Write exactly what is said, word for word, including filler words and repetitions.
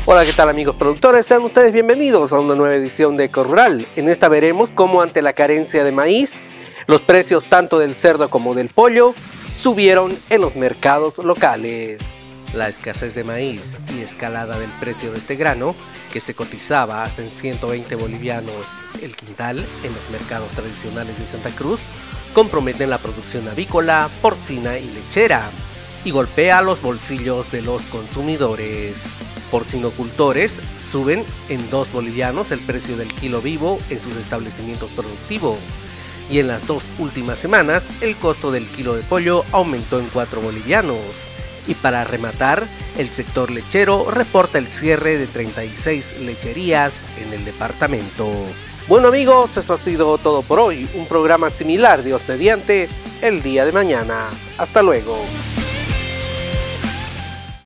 Hola, ¿qué tal amigos productores? Sean ustedes bienvenidos a una nueva edición de EcoRural. En esta veremos cómo ante la carencia de maíz, los precios tanto del cerdo como del pollo subieron en los mercados locales. La escasez de maíz y escalada del precio de este grano, que se cotizaba hasta en ciento veinte bolivianos el quintal en los mercados tradicionales de Santa Cruz, comprometen la producción avícola, porcina y lechera y golpea los bolsillos de los consumidores. Porcinocultores suben en dos bolivianos el precio del kilo vivo en sus establecimientos productivos, y en las dos últimas semanas el costo del kilo de pollo aumentó en cuatro bolivianos. Y para rematar, el sector lechero reporta el cierre de treinta y seis lecherías en el departamento. Bueno amigos, eso ha sido todo por hoy. Un programa similar, Dios mediante, el día de mañana. Hasta luego.